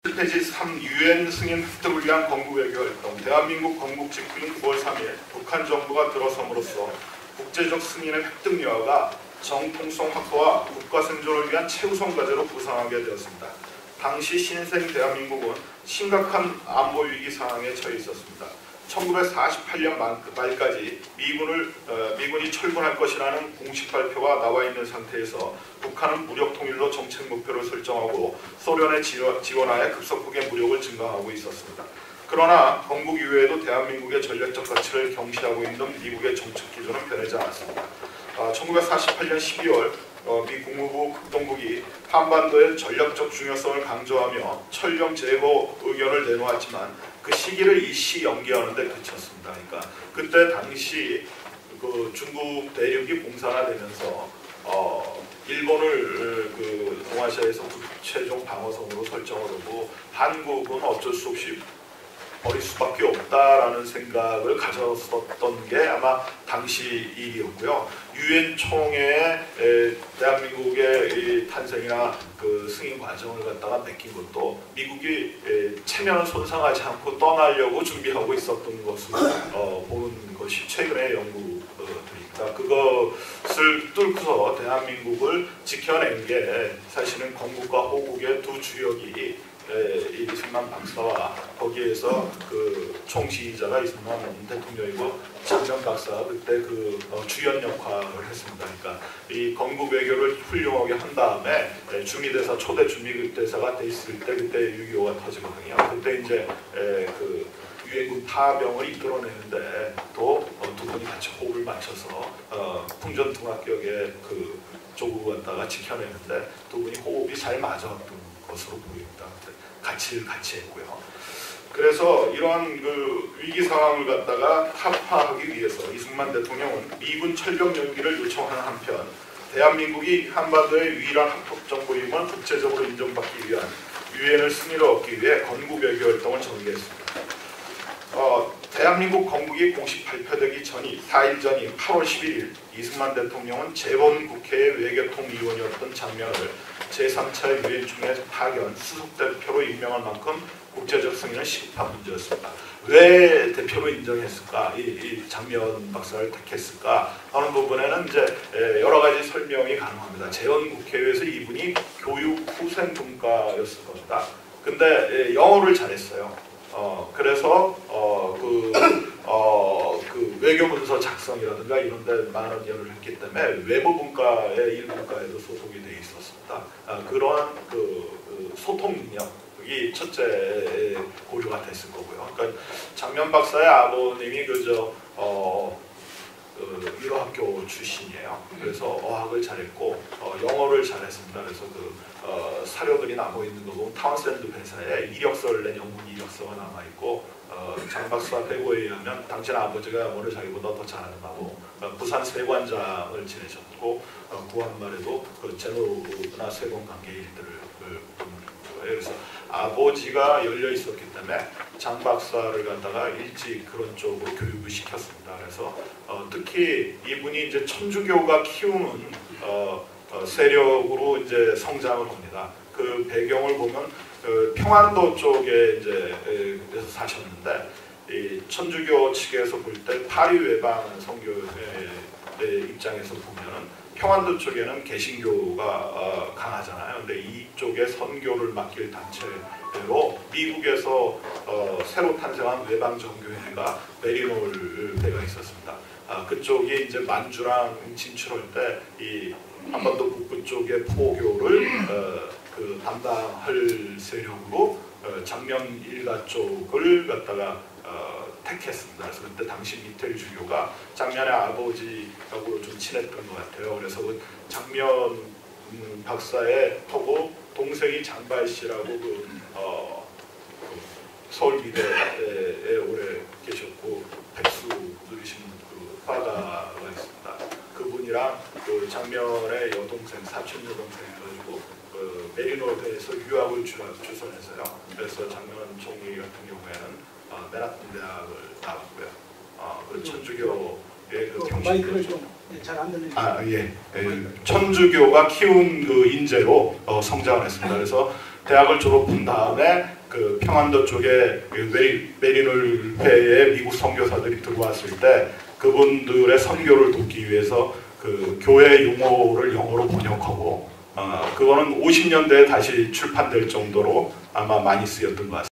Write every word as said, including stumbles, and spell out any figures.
페이지 삼 유엔 승인 획득을 위한 건국 외교 활동. 대한민국 건국 직후인 구월 삼일 북한 정부가 들어섬으로써 국제적 승인의 획득 여하가 정통성 확보와 국가 생존을 위한 최우선 과제로 부상하게 되었습니다. 당시 신생 대한민국은 심각한 안보 위기 상황에 처해 있었습니다. 천구백사십팔 년 말까지 미군을, 어, 미군이 철군할 것이라는 공식 발표가 나와 있는 상태에서 북한은 무력 통일로 정책 목표를 설정하고 소련의 지원하에 급속하게 무력을 증강하고 있었습니다. 그러나 건국 이후에도 대한민국의 전략적 가치를 경시하고 있는 미국의 정책 기조는 변하지 않았습니다. 어, 천구백사십팔 년 십이월 어, 미 국무부 국동국이 한반도의 전략적 중요성을 강조하며 철령 제거 의견을 내놓았지만 그 시기를 일시 연기하는 데 그쳤습니다. 그러니까 그때 당시 그 중국 대륙이 봉산화되면서 어, 일본을 그 동아시아에서 최종 방어성으로 설정을 하고 한국은 어쩔 수 없이 버릴 수밖에 없다라는 생각을 가졌었던 게 아마 당시 일이었고요. 유엔 총회에 대한민국의 탄생이나 그 승인 과정을 갖다가 맡긴 것도 미국이 체면을 손상하지 않고 떠나려고 준비하고 있었던 것으로 어, 보는 것이 최근의 연구들입니다. 그것을 뚫고서 대한민국을 지켜낸 게 사실은 건국과 호국의 두 주역이 이승만 박사와 거기에서 그 총지휘자가 이승만 대통령이고 장면 박사가 그때 그 주연 역할을 했습니다. 그러니까 이 건국 외교를 훌륭하게 한 다음에 주미대사 초대 주미대사가 돼 있을 때 그때 육이오가 터지거든요. 그때 이제 그 유엔군 파병을 이끌어내는데 또 두 분이 같이 호흡을 맞춰서 어, 풍전등화격의 그 조국을 갖다가 지켜내는데 두 분이 호흡이 잘 맞았던 것으로 보입니다. 같이 같이 했고요. 그래서 이러한 그 위기 상황을 갖다가 타파하기 위해서 이승만 대통령은 미군 철병 연기를 요청하는 한편 대한민국이 한반도의 유일한 합법 정부임을 국제적으로 인정받기 위한 유엔을 승인을 얻기 위해 건국 외교 활동을 전개했습니다. 어, 대한민국 건국이 공식 발표되기 전이 사 일 전인 팔월 십일일 이승만 대통령은 재본국회의 외교통위원이었던 장면을 제삼 차 유엔 총회 파견 수석 대표로 임명할 만큼 국제적 승인은 시급한 문제였습니다. 왜 대표로 인정했을까? 이, 이 장면 박사를 택했을까? 하는 부분에는 이제 여러 가지 설명이 가능합니다. 재헌국회에서 이분이 교육 후생 분과였을 겁니다. 근데 영어를 잘했어요. 어, 그래서 어, 그, 어, 그 외교 문서 작성이라든가 이런 데 많은 연을 했기 때문에 외부 문과의 일분과에도 소속이 되어 있었습니다. 아, 그러한 그, 그 소통 능력이 첫째 고려가 됐을 거고요. 그러니까 장면 박사의 아버님이 그저 어, 그 유로학교 출신이에요. 그래서 어학을 잘했고 어, 영어를 잘했습니다. 그래서 그 어, 사료들이 남아 있는 거 보면 타운샌드 회사에 이력서를 낸 영문 이력서가 남아 있고 어, 장 박사 배고에 의하면 당신 아버지가 영어를 자기보다 더 잘한다고 어, 부산 세관장을 지내셨고 어, 구한말에도 그 제노나 세관 관계 일들을 보는 거예요. 그래서 아버지가 열려 있었기 때문에 장 박사를 갖다가 일찍 그런 쪽으로 교육을 시켰습니다. 그래서 어, 특히 이분이 이제 천주교가 키우는 어, 어, 세력으로 이제 성장을 합니다. 그 배경을 보면 그 평안도 쪽에 이제 그래서 사셨는데 이 천주교 측에서 볼 때 파리 외방 선교의 입장에서 보면은 평안도 쪽에는 개신교가 어, 강하잖아요. 근데 이쪽에 선교를 맡길 단체로 미국에서 어, 새로 탄생한 외방 정교회가 메리놀 배가 있었습니다. 아, 그쪽이 이제 만주랑 진출할 때 이 한반도 북부 쪽의 포교를 어, 그 담당할 세력으로 어, 장면 일가 쪽을 갖다가 어, 택했습니다. 그래서 그때 당시 미텔 주교가 장면의 아버지하고 좀 친했던 것 같아요. 그래서 그 장면 음, 박사의 하고 동생이 장발 씨라고 그, 어, 그 서울미대에 오래 계셨고 백수 누리신 그 화가가 있습니다. 그분이랑 그 장면의 여동생, 사촌 여동생 해가지고 그 메리노드에서 유학을 주선해서요. 그래서 장면 총리 같은 경우에는 어, 맨하튼 대학을 나왔고요. 어, 그 천주교의 그 경신교 잘 안 들리는. 아 예, 예. 천주교가 키운 그 인재로 어, 성장을 했습니다. 그래서 대학을 졸업한 다음에 그 평안도 쪽에 메리, 메리놀페에 미국 선교사들이 들어왔을 때 그분들의 선교를 돕기 위해서 그 교회 용어를 영어로 번역하고 어, 그거는 오십 년대에 다시 출판될 정도로 아마 많이 쓰였던 것 같습니다.